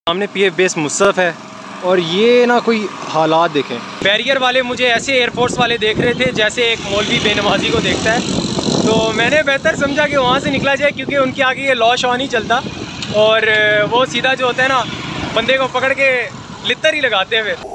सामने PF base मुसफ़ है और ये ना कोई हालात देखें। बैरियर वाले मुझे ऐसे एयरफोर्स वाले देख रहे थे जैसे एक मौलवी बेनमाजी को देखता है, तो मैंने बेहतर समझा कि वहाँ से निकला जाए क्योंकि उनके आगे ये लॉ शॉ नहीं चलता और वो सीधा जो होता है ना बंदे को पकड़ के लित्तर ही लगाते हैं फिर।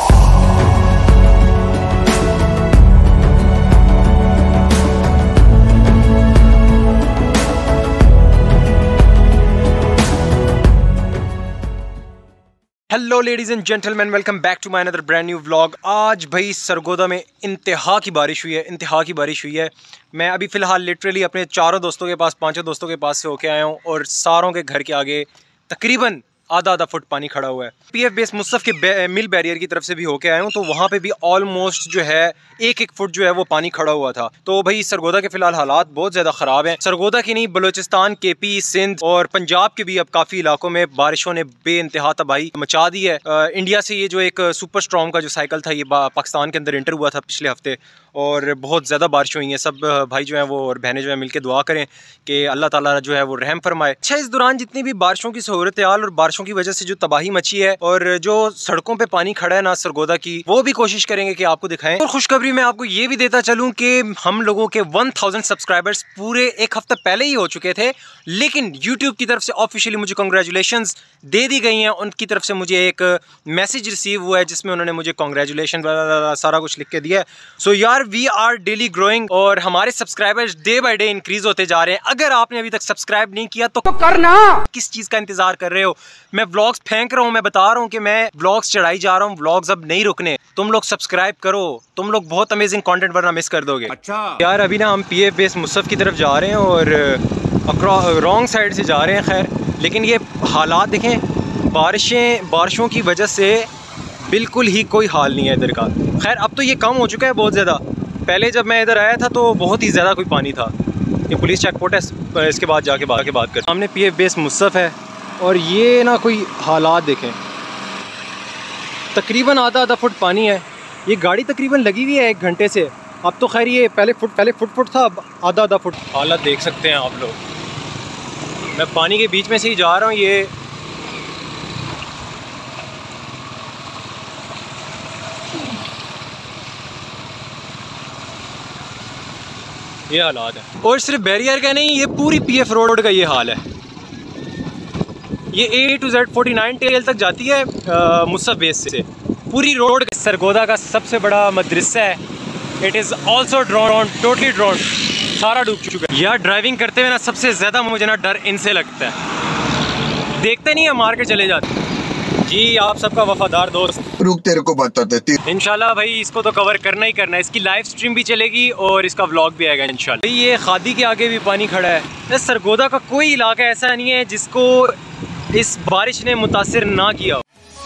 Hello ladies and gentleman, welcome back to my another brand new vlog. आज भाई सरगोदा में इंतहा की बारिश हुई है। मैं अभी फ़िलहाल लिटरली अपने चारों दोस्तों के पास, पांचों दोस्तों के पास से होके आया हूँ और सारों के घर के आगे तकरीबन आधा फुट पानी खड़ा हुआ है। पीएफ बेस मुसफ़ के मिल बैरियर की तरफ से भी होके आया हूँ, तो वहाँ पे भी ऑलमोस्ट जो है एक फुट जो है वो पानी खड़ा हुआ था। तो भाई सरगोदा के फिलहाल हालात बहुत ज़्यादा ख़राब हैं। सरगोदा की नहीं, बलूचिस्तान, केपी, सिंध और पंजाब के भी अब काफ़ी इलाकों में बारिशों ने बेइंतहा तबाही मचा दी है। इंडिया से ये जो एक सुपर स्ट्रॉम का जो साइकिल था ये पाकिस्तान के अंदर इंटर हुआ था पिछले हफ्ते और बहुत ज़्यादा बारिश हुई है। सब भाई जो है वो और बहनें जो है मिलकर दुआ करें कि अल्लाह ताला जो है वो रहम फरमाए। अच्छा, इस दौरान जितनी भी बारिशों की सूरत हाल और बारिशों की वजह से जो तबाही मची है और जो सड़कों पे पानी खड़ा है ना सरगोदा की, वो भी कोशिश करेंगे कि आपको दिखाएं। और खुशखबरी मैं आपको ये भी देता चलूं कि हम लोगों के 1000 सब्सक्राइबर्स पूरे एक हफ्ता पहले ही हो चुके थे, लेकिन यूट्यूब की तरफ से ऑफिशियली मुझे कॉन्ग्रेचुलेशंस दे दी गई हैं। उनकी तरफ से मुझे एक मैसेज रिसीव हुआ है जिसमें उन्होंने मुझे कॉन्ग्रेचुलेशन सारा कुछ लिख के दिया है। सो यार, वी आर डेली ग्रोइंग और हमारे subscribers day by day increase होते जा रहे हैं। अगर आपने अभी तक सब्सक्राइब नहीं किया तो करना, किस चीज का इंतजार कर रहे हो? मैं व्लॉग्स फेंक रहा हूँ, मैं बता रहा हूँ कि मैं व्लॉग्स चढ़ाई जा रहा हूँ, व्लॉग्स अब नहीं रुकने। तुम लोग सब्सक्राइब करो, तुम लोग बहुत अमेजिंग कंटेंट वरना मिस कर दोगे। अच्छा यार, अभी ना हम पीएफ बेस मुसफ़ की तरफ जा रहे हैं और रॉन्ग साइड से जा रहे हैं। खैर, लेकिन ये हालात देखें, बारिशों की वजह से बिल्कुल ही कोई हाल नहीं है इधर का। खैर, अब तो ये कम हो चुका है बहुत ज़्यादा। पहले जब मैं इधर आया था तो बहुत ही ज़्यादा कोई पानी था। ये पुलिस चेक पोस्ट है, इसके बाद जाके बात कर। सामने पीएफ बेस मुसफ़ है और ये ना कोई हालात देखें, तकरीबन आधा फुट पानी है। ये गाड़ी तकरीबन लगी हुई है 1 घंटे से। अब तो खैर ये पहले फुट था, अब आधा फुट। हालत देख सकते हैं आप लोग। मैं पानी के बीच में से ही जा रहा हूँ। ये हालात है और सिर्फ बैरियर का नहीं, ये पूरी पीएफ रोड का ये हाल है। ये A to Z 49 टेल तक जाती है मुसफ़ बेस से पूरी रोड। सरगोदा का सबसे बड़ा मदरसा है। It is also drowned, totally drowned, सारा डूब चुका है। यार, ड्राइविंग करते हुए ना सबसे ज़्यादा मुझे ना डर इनसे लगता है। देखते नहीं है, मार के चले जाते। जी, आप सबका वफादार दोस्त रुक, तेरे को बताते इंशाल्लाह भाई। इसको तो कवर करना ही करना है। इसकी लाइव स्ट्रीम भी चलेगी और इसका व्लॉग भी आएगा इंशाल्लाह। ये खादी के आगे भी पानी खड़ा है। सरगोदा का कोई इलाका ऐसा नहीं है जिसको इस बारिश ने मुतासिर ना किया।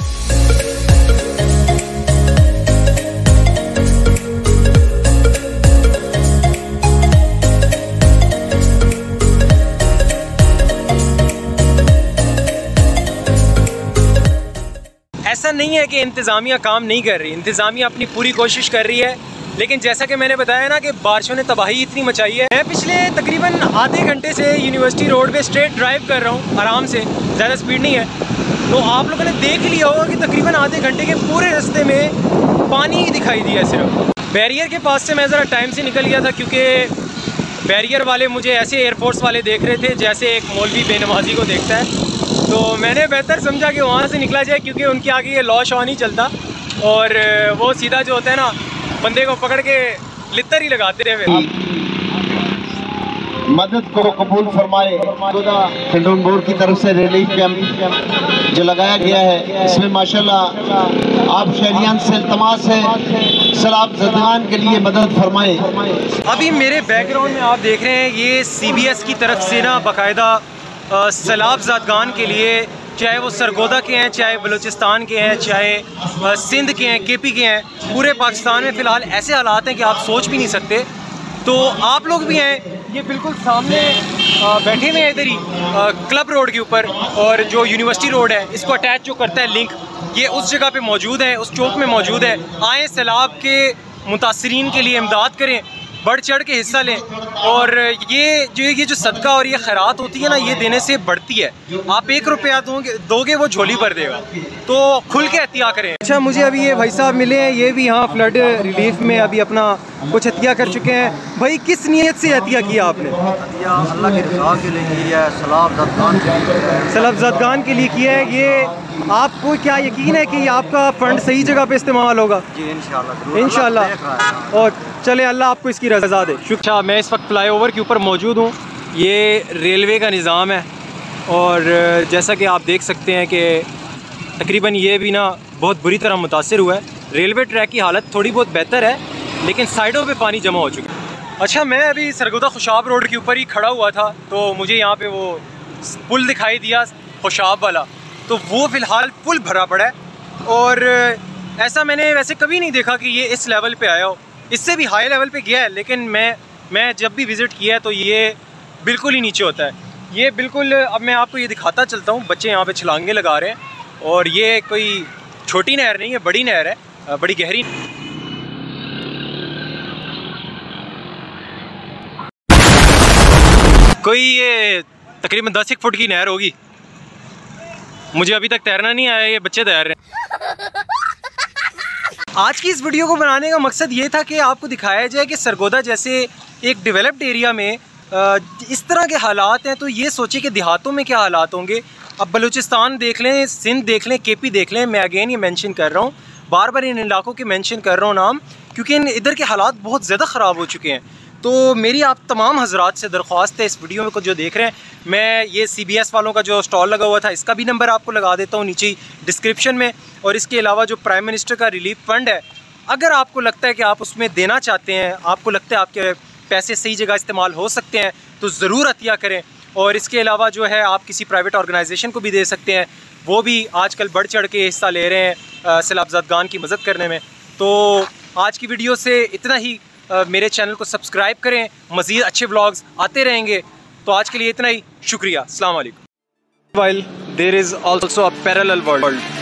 ऐसा नहीं है कि इंतज़ामिया काम नहीं कर रही, इंतज़ामिया अपनी पूरी कोशिश कर रही है, लेकिन जैसा कि मैंने बताया ना कि बारिशों ने तबाही इतनी मचाई है। मैं पिछले तकरीबन आधे घंटे से यूनिवर्सिटी रोड पे स्ट्रेट ड्राइव कर रहा हूँ आराम से, ज़्यादा स्पीड नहीं है। तो आप लोगों ने देख लिया होगा कि तकरीबन आधे घंटे के पूरे रास्ते में पानी ही दिखाई दिया सिर्फ। बैरियर के पास से मैं ज़रा टाइम से निकल गया था क्योंकि बैरियर वाले मुझे ऐसे एयरफोर्स वाले देख रहे थे जैसे एक मौलवी बेनमाजी को देखता है, तो मैंने बेहतर समझा कि वहाँ से निकला जाए क्योंकि उनके आगे ये लॉ शॉ नहीं चलता और वो सीधा जो होता है ना बंदे को पकड़ के लित्तर ही लगाते रहे। मदद को कबूल फरमाए। कंट्रोल बोर्ड की तरफ से रिलीफ कैंप जो लगाया गया है, इसमें माशाल्लाह आप शहरियान से इल्तमास है सैलाब ज़दगान के लिए मदद फरमाए। अभी मेरे बैकग्राउंड में आप देख रहे हैं ये CBS की तरफ से ना बाकायदा सैलाब ज़दगान के लिए, चाहे वो सरगोदा के हैं, चाहे बलूचिस्तान के हैं, चाहे सिंध के हैं, केपी के हैं, पूरे पाकिस्तान में फ़िलहाल ऐसे हालात हैं कि आप सोच भी नहीं सकते। तो आप लोग भी हैं, ये बिल्कुल सामने बैठे हुए हैं इधर ही क्लब रोड के ऊपर, और जो यूनिवर्सिटी रोड है इसको अटैच जो करता है लिंक, ये उस जगह पे मौजूद है, उस चौक में मौजूद है। आए सैलाब के मुतासरीन के लिए इमदाद करें बढ़ चढ़ के हिस्सा लें। और ये जो सदका और ये खैरात होती है ना, ये देने से बढ़ती है। आप 1 रुपया दोगे वो झोली भर देगा, तो खुल के हत्या करें। अच्छा, मुझे अभी ये भाई साहब मिले हैं, ये भी यहाँ फ्लड रिलीफ में अभी अपना कुछ हत्या कर चुके हैं। भाई किस नीयत से हत्या किया आपने? अल्लाह की रज़ा के लिए की है, सलाब ज़दगान के लिए किया है। ये आपको क्या यकीन है कि आपका फ़ंड सही जगह पे इस्तेमाल होगा? जी इंशाल्लाह इंशाल्लाह। और चले, अल्लाह आपको इसकी रज़ा दे। अच्छा, मैं इस वक्त फ्लाईओवर के ऊपर मौजूद हूँ। ये रेलवे का निज़ाम है और जैसा कि आप देख सकते हैं कि तकरीबन ये भी ना बहुत बुरी तरह मुतासिर हुआ है। रेलवे ट्रैक की हालत थोड़ी बहुत बेहतर है, लेकिन साइडों पे पानी जमा हो चुका है। अच्छा, मैं अभी सरगोदा खुशाब रोड के ऊपर ही खड़ा हुआ था, तो मुझे यहाँ पे वो पुल दिखाई दिया खुशाब वाला, तो वो फ़िलहाल पुल भरा पड़ा है। और ऐसा मैंने वैसे कभी नहीं देखा कि ये इस लेवल पे आया हो। इससे भी हाई लेवल पे गया है, लेकिन मैं जब भी विज़िट किया है तो ये बिल्कुल ही नीचे होता है। ये बिल्कुल, अब मैं आपको ये दिखाता चलता हूँ। बच्चे यहाँ पे छलांगे लगा रहे हैं और ये कोई छोटी नहर नहीं है, बड़ी नहर है, बड़ी गहरी। कोई ये तकरीबन 10 फुट की नहर होगी। मुझे अभी तक तैरना नहीं आया, ये बच्चे तैर रहे हैं। आज की इस वीडियो को बनाने का मकसद ये था कि आपको दिखाया जाए कि सरगोदा जैसे एक डेवलप्ड एरिया में इस तरह के हालात हैं, तो ये सोचे कि देहातों में क्या हालात होंगे। अब बलूचिस्तान देख लें, सिंध देख लें, केपी देख लें। मैं अगेन ये मेंशन कर रहा हूँ, बार बार इन इलाकों के मेंशन कर रहा हूँ नाम, क्योंकि इधर के हालात बहुत ज़्यादा ख़राब हो चुके हैं। तो मेरी आप तमाम हजरात से दरख्वास्त है, इस वीडियो में को जो देख रहे हैं, मैं ये CBS वालों का जो स्टॉल लगा हुआ था, इसका भी नंबर आपको लगा देता हूँ नीचे डिस्क्रिप्शन में। और इसके अलावा जो प्राइम मिनिस्टर का रिलीफ फ़ंड है, अगर आपको लगता है कि आप उसमें देना चाहते हैं, आपको लगता है आपके पैसे सही जगह इस्तेमाल हो सकते हैं, तो ज़रूर अतिया करें। और इसके अलावा जो है आप किसी प्राइवेट ऑर्गेनाइजेशन को भी दे सकते हैं, वो भी आजकल बढ़ चढ़ के हिस्सा ले रहे हैं सैलाब ज़दगान की मदद करने में। तो आज की वीडियो से इतना ही। मेरे चैनल को सब्सक्राइब करें, मज़ीद अच्छे व्लॉग्स आते रहेंगे। तो आज के लिए इतना ही, शुक्रिया, अस्सलाम वालेकुम। While there is also a parallel world